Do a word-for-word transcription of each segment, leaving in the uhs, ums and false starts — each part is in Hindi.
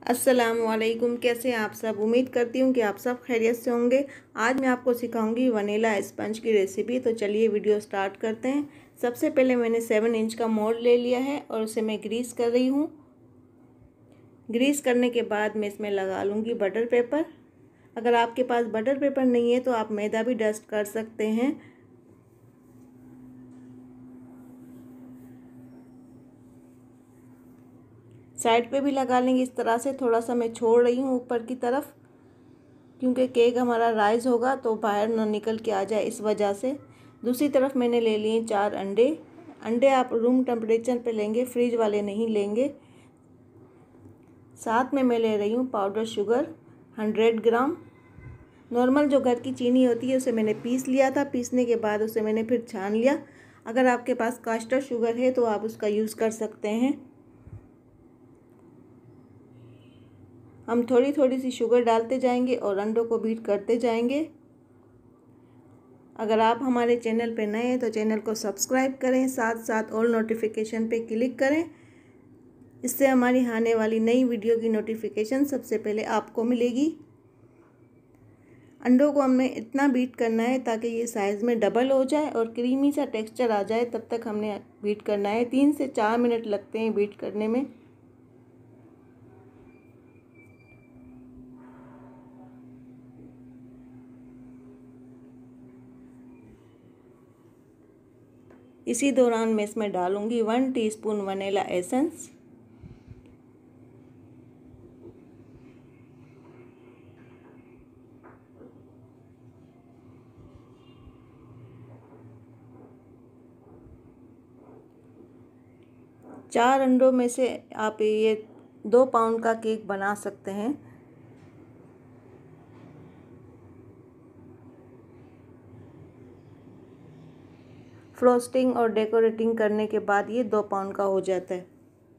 अस्सलामुअलैकुम। कैसे हैं आप सब? उम्मीद करती हूँ कि आप सब खैरियत से होंगे। आज मैं आपको सिखाऊंगी वनीला स्पंज की रेसिपी। तो चलिए वीडियो स्टार्ट करते हैं। सबसे पहले मैंने सेवन इंच का मोल्ड ले लिया है और उसे मैं ग्रीस कर रही हूँ। ग्रीस करने के बाद मैं इसमें लगा लूँगी बटर पेपर। अगर आपके पास बटर पेपर नहीं है तो आप मैदा भी डस्ट कर सकते हैं। साइड पे भी लगा लेंगे इस तरह से। थोड़ा सा मैं छोड़ रही हूँ ऊपर की तरफ, क्योंकि केक हमारा राइज होगा तो बाहर ना निकल के आ जाए, इस वजह से। दूसरी तरफ मैंने ले लिए चार अंडे। अंडे आप रूम टेम्परेचर पे लेंगे, फ्रिज वाले नहीं लेंगे। साथ में मैं ले रही हूँ powder sugar hundred gram. Normal जो घर की चीनी होती है उसे मैंने पीस लिया था। पीसने के बाद उसे मैंने फिर छान लिया। अगर आपके पास कास्टर शुगर है तो आप उसका यूज़ कर सकते हैं। हम थोड़ी थोड़ी सी शुगर डालते जाएंगे और अंडों को बीट करते जाएंगे। अगर आप हमारे चैनल पर नए हैं तो चैनल को सब्सक्राइब करें, साथ साथ ऑल नोटिफिकेशन पे क्लिक करें। इससे हमारी आने वाली नई वीडियो की नोटिफिकेशन सबसे पहले आपको मिलेगी। अंडों को हमें इतना बीट करना है ताकि ये साइज़ में डबल हो जाए और क्रीमी सा टेक्सचर आ जाए। तब तक हमने बीट करना है। तीन से चार मिनट लगते हैं बीट करने में। इसी दौरान मैं इसमें डालूंगी वन टीस्पून वनीला एसेंस। चार अंडों में से आप ये दो पाउंड का केक बना सकते हैं। फ्रोस्टिंग और डेकोरेटिंग करने के बाद ये दो पाउंड का हो जाता है।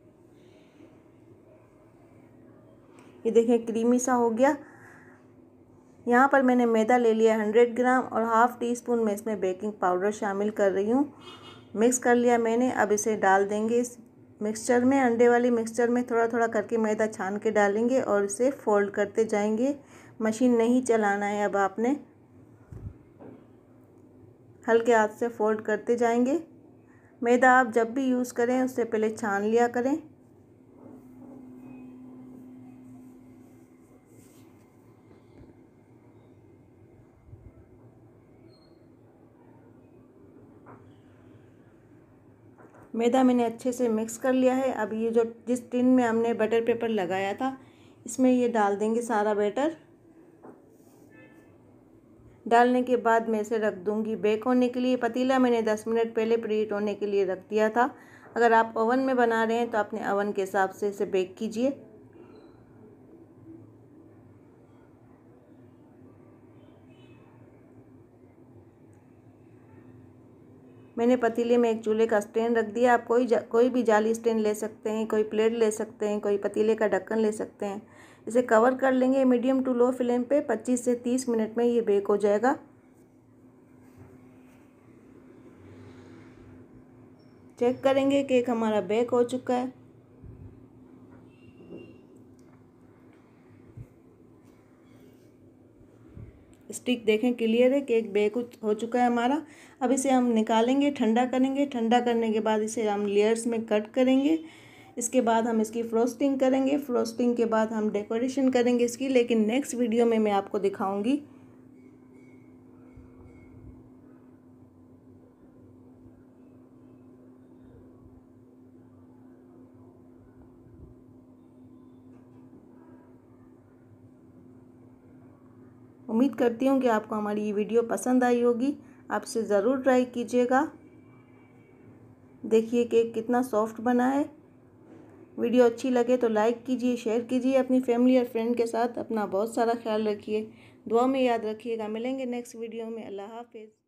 ये देखें क्रीमी सा हो गया। यहाँ पर मैंने मैदा ले लिया हंड्रेड ग्राम और हाफ़ टी स्पून में इसमें बेकिंग पाउडर शामिल कर रही हूँ। मिक्स कर लिया मैंने। अब इसे डाल देंगे इस मिक्सचर में। अंडे वाली मिक्सचर में थोड़ा थोड़ा करके मैदा छान के डालेंगे और इसे फोल्ड करते जाएंगे। मशीन नहीं चलाना है अब आपने, हल्के हाथ से फोल्ड करते जाएंगे। मैदा आप जब भी यूज़ करें उससे पहले छान लिया करें। मैदा मैंने अच्छे से मिक्स कर लिया है। अब ये जो जिस टिन में हमने बटर पेपर लगाया था इसमें ये डाल देंगे सारा बैटर। डालने के बाद मैं इसे रख दूंगी बेक होने के लिए। पतीला मैंने दस मिनट पहले प्रीहीट होने के लिए रख दिया था। अगर आप ओवन में बना रहे हैं तो अपने ओवन के हिसाब से इसे बेक कीजिए। मैंने पतीले में एक चूल्हे का स्टैंड रख दिया। आप कोई कोई भी जाली स्टैंड ले सकते हैं, कोई प्लेट ले सकते हैं, कोई पतीले का ढक्कन ले सकते हैं। इसे कवर कर लेंगे मीडियम टू लो फ्लेम पे। पच्चीस से तीस मिनट में ये बेक हो जाएगा। चेक करेंगे केक हमारा बेक हो चुका है। स्टिक देखें क्लियर है, केक बेक हो चुका है हमारा। अब इसे हम निकालेंगे, ठंडा करेंगे। ठंडा करने के बाद इसे हम लेयर्स में कट करेंगे। इसके बाद हम इसकी फ्रोस्टिंग करेंगे। फ्रोस्टिंग के बाद हम डेकोरेशन करेंगे इसकी, लेकिन नेक्स्ट वीडियो में मैं आपको दिखाऊंगी। उम्मीद करती हूँ कि आपको हमारी ये वीडियो पसंद आई होगी। आप इसे ज़रूर ट्राई कीजिएगा। देखिए केक कितना सॉफ्ट बना है। वीडियो अच्छी लगे तो लाइक कीजिए, शेयर कीजिए अपनी फैमिली और फ्रेंड के साथ। अपना बहुत सारा ख्याल रखिए, दुआ में याद रखिएगा। मिलेंगे नेक्स्ट वीडियो में। अल्लाह हाफिज़।